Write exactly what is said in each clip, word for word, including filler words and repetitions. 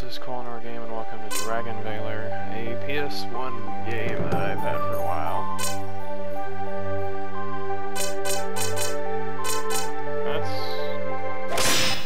is Colonor Game, and welcome to Dragon Valor, a P S one game that I've had for a while. That's...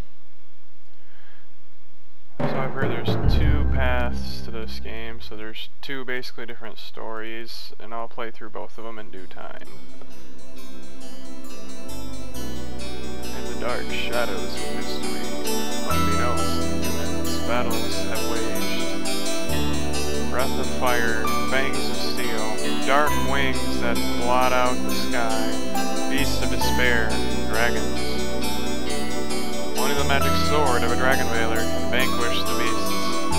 So I've heard there's two paths to this game, so there's two basically different stories, and I'll play through both of them in due time. In the dark shadows of mystery, unbeknownst, immense battles have waged. Breath of fire, fangs of steel, dark wings that blot out the sky, beasts of despair, dragons. Only the magic sword of a Dragon Valor can vanquish the beasts.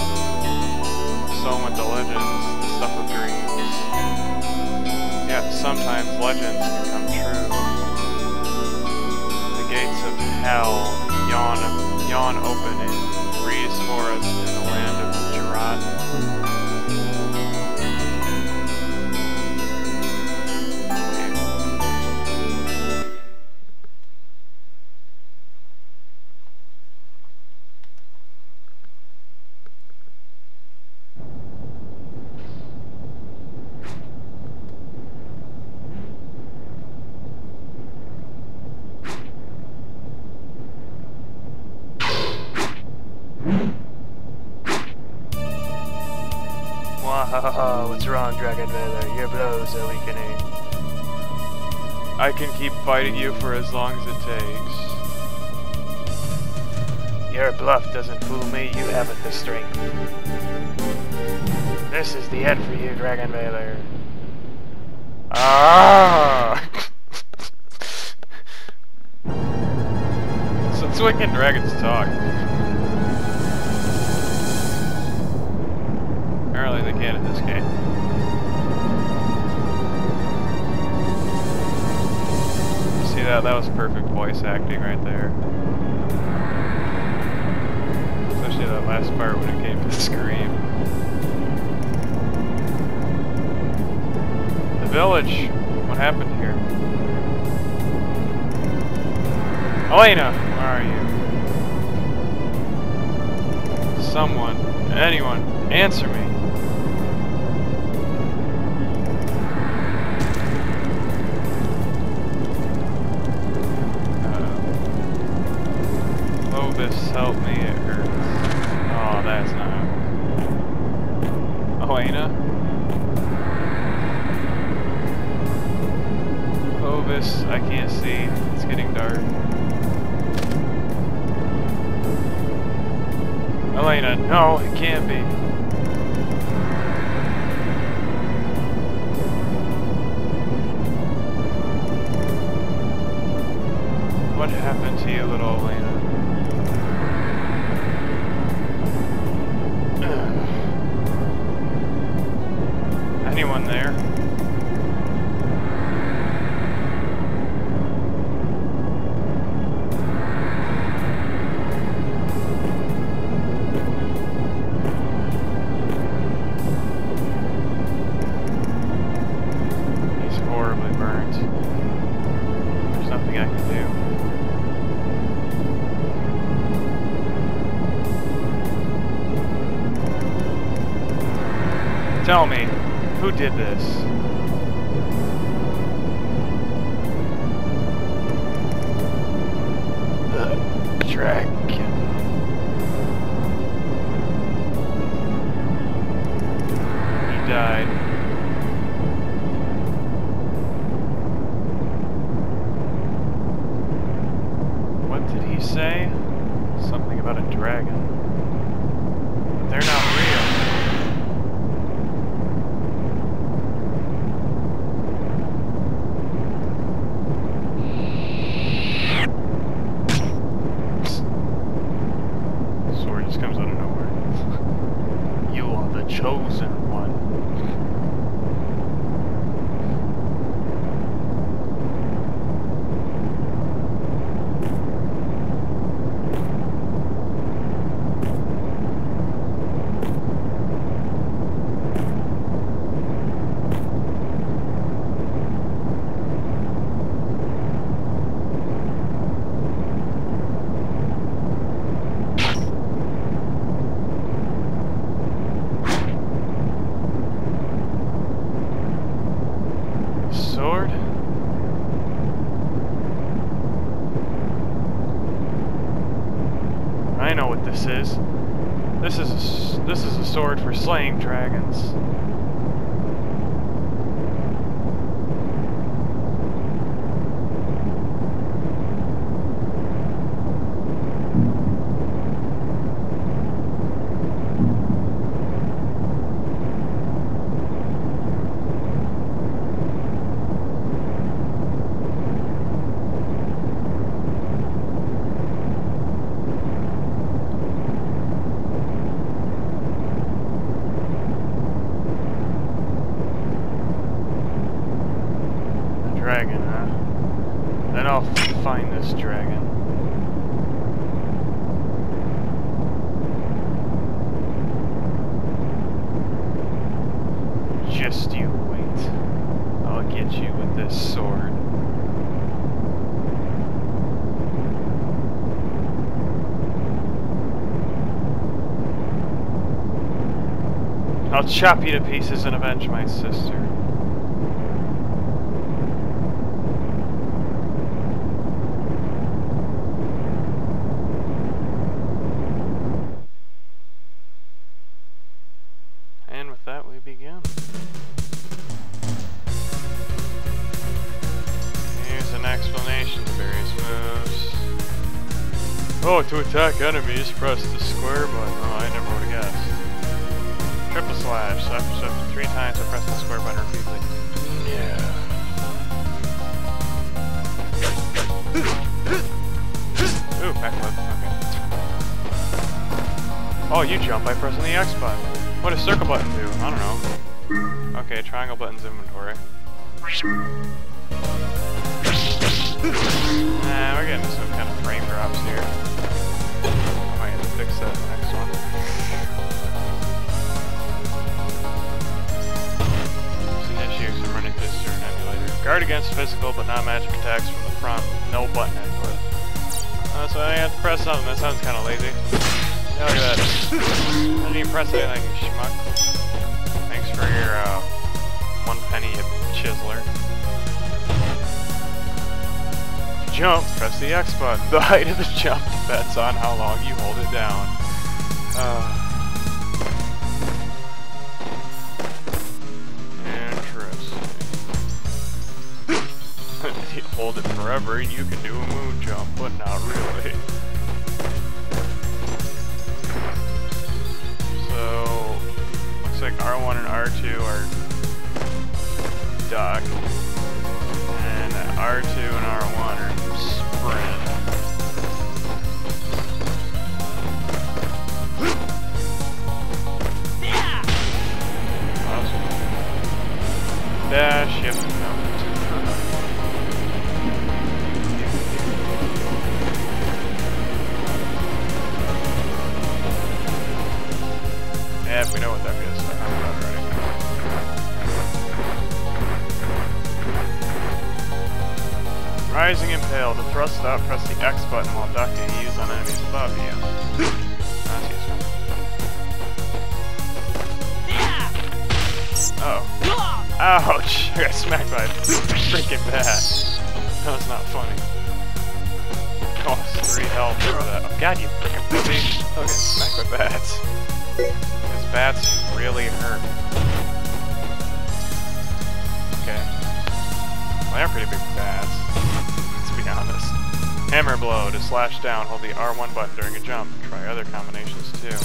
So went the legends, the stuff of dreams. Yet sometimes legends can come true. The gates of hell yawn, yawn open in Breeze Forest in the land of Jirat. What's wrong, Dragon Valor? Your blows are weakening. I can keep fighting you for as long as it takes. Your bluff doesn't fool me, you haven't the strength. This is the end for you, Dragon Valor. Ah! Since when can dragons talk? Apparently they can in this game. See that? That was perfect voice acting right there. Especially that last part when it came to scream. The village. What happened here? Elena, where are you? Someone, anyone, answer me. Help me, it hurts. Oh, that's not... Elena? Clovis, I can't see. It's getting dark. Elena, no, it can't be. What happened to you, little Elena? Anyone there? He's horribly burnt. There's nothing I can do. Tell me. Who did this? The dragon. He died. What did he say? Something about a dragon. But they're not real. Comes out of nowhere. You are the chosen one. for slaying dragons. Dragon, huh? Then I'll find this dragon. Just you wait. I'll get you with this sword. I'll chop you to pieces and avenge my sister. And with that, we begin. Here's an explanation of various moves. Oh, to attack enemies, press the square button. Oh, I never would have guessed. Triple slash. So after select three times, I press the square button repeatedly. Yeah. Ooh, backflip. Okay. Oh, you jump by pressing the X button. What does circle button do? I don't know. Okay, triangle button's inventory. Nah, we're getting some kind of frame drops here. I might have to fix that in the next one. Just initiate some running fists or an emulator. Guard against physical but not magic attacks from the front with no button input. Uh, so I have to press something. That sounds kind of lazy. Yeah, look at that. I didn't even press anything, you schmuck. Thanks for your, uh, one penny chiseler. Jump, press the X button. The height of the jump depends on how long you hold it down. Uh, interesting. If you hold it forever, you can do a moon jump, but not really. Looks like R one and R two are duck, and R two and R one are sprint. Awesome. Dash, yep, no. Yeah, we know what that is. Rising Impale. To thrust up, press the X button while ducking. Use on enemies above you. That's useful. Oh. Ouch! I got smacked by a freaking bat. That was not funny. Cost three health for that. Oh god, you freaking pussy. I'm getting smacked by bats. Because bats really hurt. Okay. Well, they're pretty big bats. Let's be honest. Hammer blow. To slash down, hold the R one button during a jump. Try other combinations too.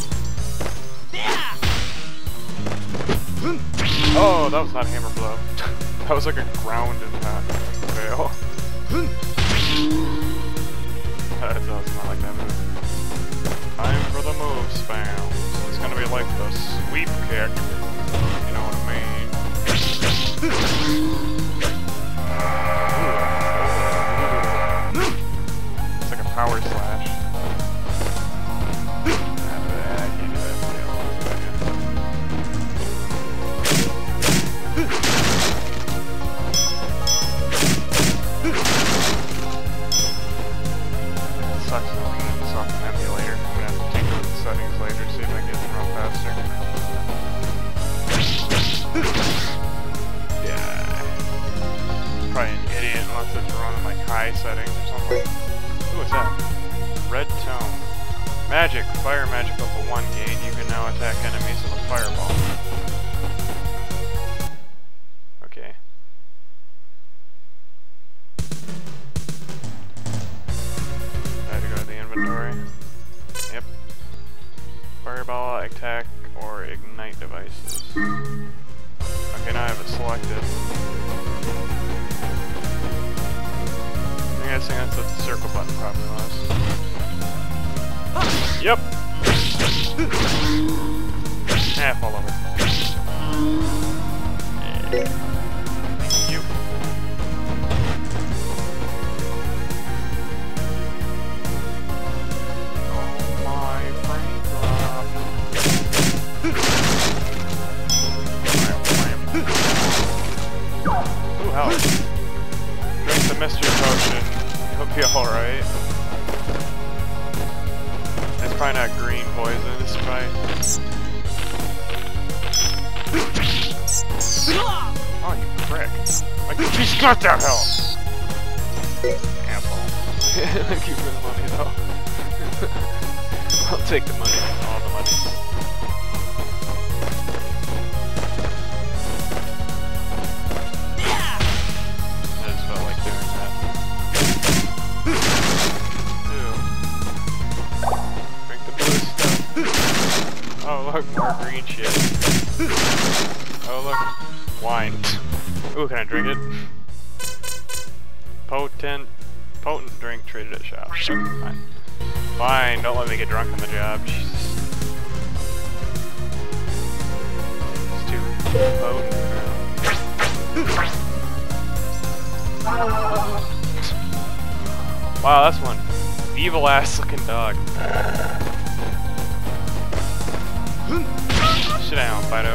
Oh, that was not a hammer blow. That was like a ground impact. Fail. That does not like that move. Time for the move spam. It's gonna be like the sweep kick. You know what I mean? It's like a power slash. Sucks that we can suck an emulator. I'm gonna have to tinker with the settings later to see if I can get them run faster. Yeah. Probably an idiot unless it's running like high settings or something. Ooh, what's that? Red tone. Magic. Fire magic level one gain. You can now attack enemies with a fireball. Okay. I had to go to the inventory. Yep. Fireball, attack, or ignite devices. Okay, now I have it selected. I'm guessing that's what the circle button probably was. Yep! Ah, fall over. Thank you. Oh my brain drop. Ooh, health. Drink the mystery potion. You'll be alright. It's probably not green poison, it's probably... Oh, you prick. Like, she's got that health! Asshole. Thank you for the money, though. I'll take the money. All the money. I just felt like doing that. Ew. Drink the blue stuff. Oh, look, more green shit. Oh, look. Wine. Ooh, can I drink it? Potent, potent drink traded at shop. Okay, fine. Fine, don't let me get drunk on the job. Jesus. It's too potent. Wow, that's one evil ass looking dog. Sit down, Fido.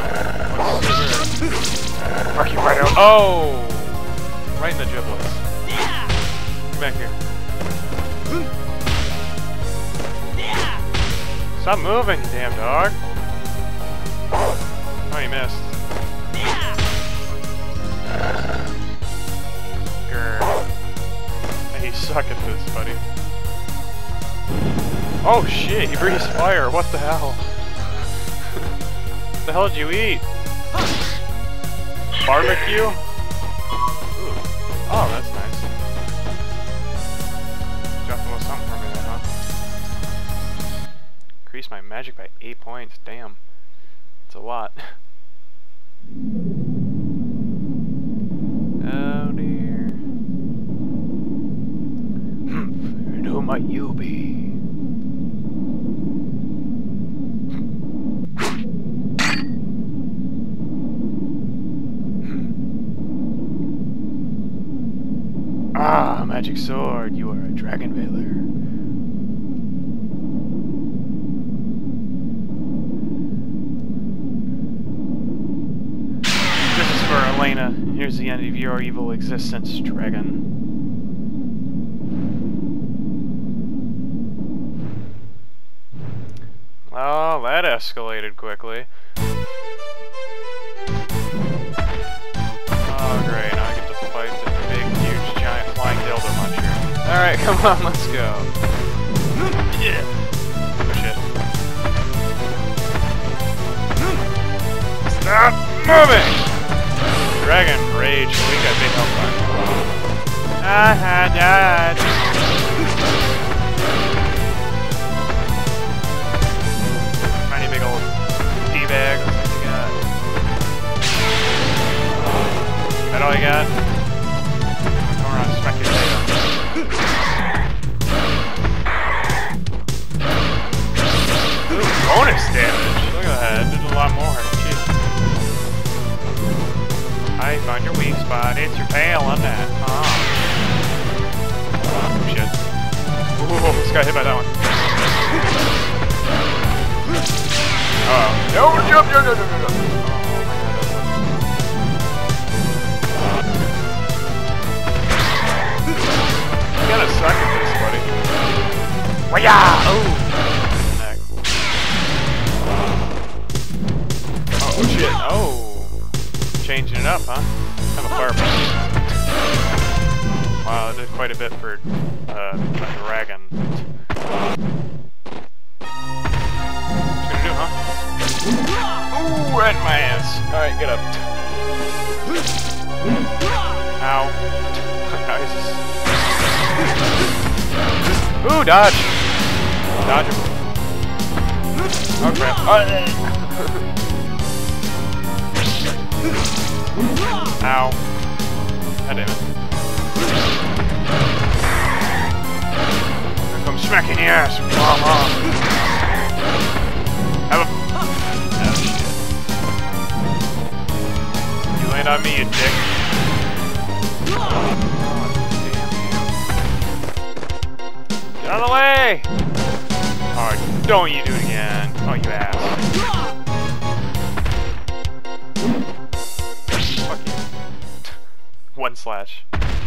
Mark you, Fido. Oh! Right in the giblets. Come back here. Stop moving, you damn dog. Oh, you missed. Grr. Hey, you suck at this, buddy. Oh shit, he breathes fire. What the hell? What the hell did you eat? Barbecue? Ooh. Oh, that's nice. Dropped a little something for me there, huh? Increased my magic by eight points. Damn. That's a lot. Oh dear. And who might you be? Ah, magic sword, you are a dragon Valor. This is for Elena. Here's the end of your evil existence, dragon. Oh, that escalated quickly. Oh, great. Now I get to fight the big, huge, giant flying dildo muncher. Alright, come on, let's go. Yeah. Oh, shit. Stop moving! Dragon rage. We got big health bar. Ah, ha, died. Tiny big old D-bag. Let's see what you got. That all you got? Come around, smack your tail. Ooh, bonus damage. Look at that. Did a lot more. Jeez. I found your weak spot. It's your tail on that. Oh. Oh, shit. Ooh, just got hit by that one. Uh-oh. No, jump, jump, jump, jump, jump. You gotta suck at this, buddy. Wah-yah! Ooh! Neck. Oh, shit. Oh! Changing it up, huh? Have a fireball. Wow, that did quite a bit for uh, a dragon. Ooh, right in my ass. Alright, get up. Ow. Nice. Ooh, dodge. Dodge him. Oh crap. Oh. Ow. God damn it. Here comes smacking the ass. Mama. Have a. Oh shit. You land on me, you dick. Oh, damn you. Get out of the way! Oh, don't you do it again. Oh, you ass. Fuck you. One slash.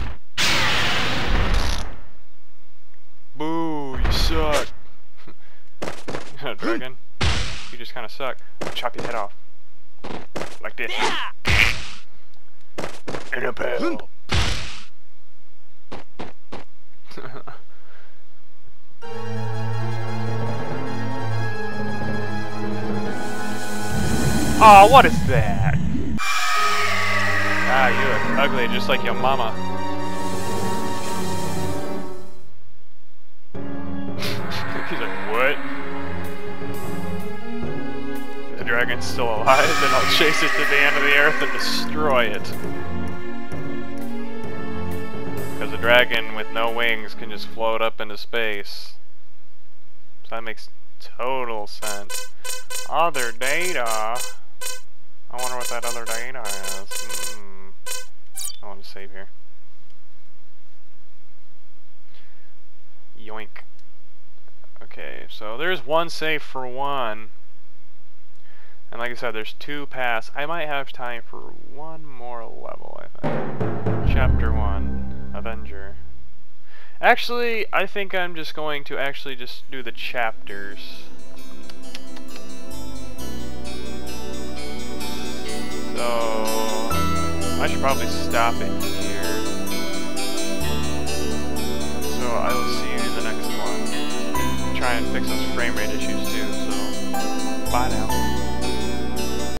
Boo, you suck. Dragon. You just kind of suck. I'll chop your head off. Like this. In a pail. Oh, what is that? Ah, you look ugly just like your mama. He's like, what? The dragon's still alive, then I'll chase it to the end of the earth and destroy it. Because a dragon with no wings can just float up into space. So that makes total sense. Other data. I wonder what that other data is. Hmm. I want to save here. Yoink. Okay, so there's one save for one. And like I said, there's two paths. I might have time for one more level, I think. Chapter one. Avenger. Actually, I think I'm just going to actually just do the chapters. So, I should probably stop it here. So, I will see you in the next one. Try and fix those frame rate issues too, so, bye now.